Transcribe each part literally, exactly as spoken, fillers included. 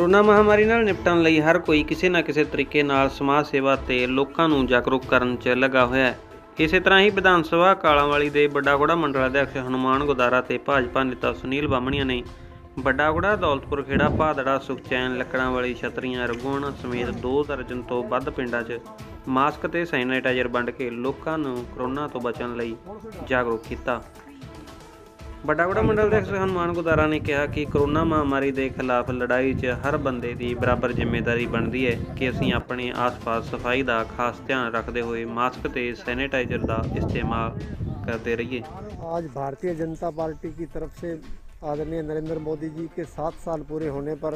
Corona महामारी नाल निपटण लई हर कोई किसी न किसी तरीके नाल समाज सेवा ते लोकां नूं जागरूक करन च लगा होया है। इसे तरह ही विधान सभा कालांवाली दे बड़ागुड़ा मंडल अध्यक्ष हनुमान गुदारा ते भाजपा नेता सुनील बामणिया ने बड़ागुड़ा, दौलतपुर खेड़ा, भादड़ा, सुखचैन, लकड़ां वाली, छतरियां, रघुआणा समेत दो दर्जन तो वध पिंडां 'च मास्क ते सैनिटाइजर वंड के लोकां नूं कोरोना तो बचण लई जागरूक किया। बड़ागुड़ा मंडल अध्यक्ष हनुमान गुदारा ने कहा कि कोरोना महामारी के खिलाफ लड़ाई च हर बंदे की बराबर जिम्मेदारी बनती है कि असीं अपने आस पास सफाई का खास ध्यान रखते हुए मास्क ते सैनिटाइजर का इस्तेमाल करते रहिए। आज भारतीय जनता पार्टी की तरफ से आदरणीय नरेंद्र मोदी जी के सात साल पूरे होने पर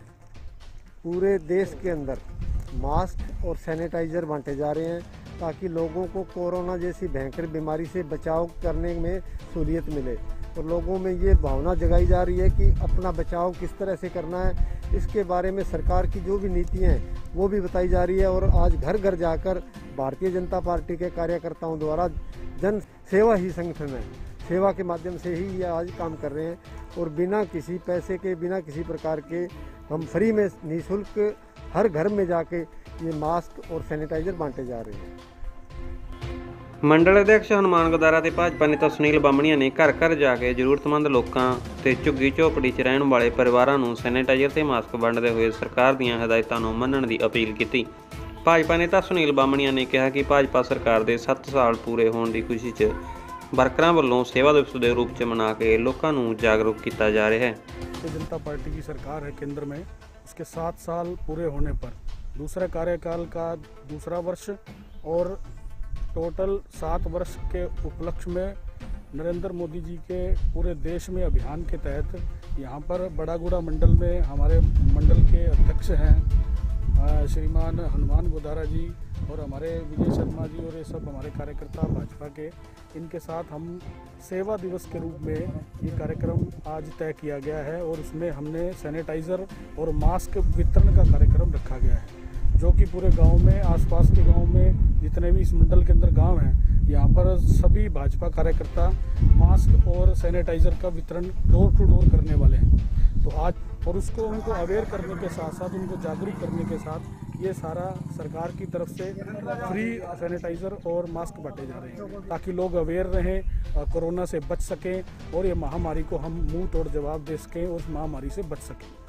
पूरे देश के अंदर मास्क और सैनिटाइजर बांटे जा रहे हैं ताकि लोगों को कोरोना जैसी भयंकर बीमारी से बचाव करने में सहूलियत मिले। और लोगों में ये भावना जगाई जा रही है कि अपना बचाव किस तरह से करना है, इसके बारे में सरकार की जो भी नीतियाँ हैं वो भी बताई जा रही है। और आज घर घर जाकर भारतीय जनता पार्टी के कार्यकर्ताओं द्वारा जन सेवा ही संगठन है, सेवा के माध्यम से ही ये आज काम कर रहे हैं और बिना किसी पैसे के, बिना किसी प्रकार के हम फ्री में निःशुल्क हर घर में जाके ये मास्क और सैनिटाइजर बांटे जा रहे हैं। मंडल अध्यक्ष हनुमान गुदारा ते भाजपा नेता सुनील बामणिया ने घर घर जाके जरूरतमंद लोगों ते झुग्गी झोपड़ी च रहने वाले परिवारों को सैनिटाइजर ते मास्क वंडते हुए सरकार दीयां हदायतां नूं मनण दी अपील की। भाजपा नेता सुनील बामणिया ने कहा कि भाजपा सरकार के सत्त साल पूरे होने की खुशी च वर्करां वल्लों सेवा दिवस के रूप च मना के लोगों को जागरूक किया जा रहा है। भारतीय जनता पार्टी की सरकार है केंद्र में, उसके सात साल पूरे होने पर दूसरा कार्यकाल का दूसरा वर्ष और टोटल सात वर्ष के उपलक्ष्य में नरेंद्र मोदी जी के पूरे देश में अभियान के तहत यहाँ पर बड़ागुड़ा मंडल में हमारे मंडल के अध्यक्ष हैं श्रीमान हनुमान गुदारा जी और हमारे विजय शर्मा जी और ये सब हमारे कार्यकर्ता भाजपा के, इनके साथ हम सेवा दिवस के रूप में ये कार्यक्रम आज तय किया गया है और उसमें हमने सैनिटाइज़र और मास्क वितरण का कार्यक्रम रखा गया है, जो कि पूरे गांव में, आसपास के गांव में जितने भी इस मंडल के अंदर गांव हैं, यहाँ पर सभी भाजपा कार्यकर्ता मास्क और सैनिटाइजर का वितरण डोर टू डोर करने वाले हैं। तो आज और उसको उनको अवेयर करने के साथ साथ, उनको जागरूक करने के साथ ये सारा सरकार की तरफ से फ्री सैनिटाइजर और मास्क बांटे जा रहे हैं ताकि लोग अवेयर रहें, कोरोना से बच सकें और ये महामारी को हम मुंह तोड़ जवाब दे सकें और उस महामारी से बच सकें।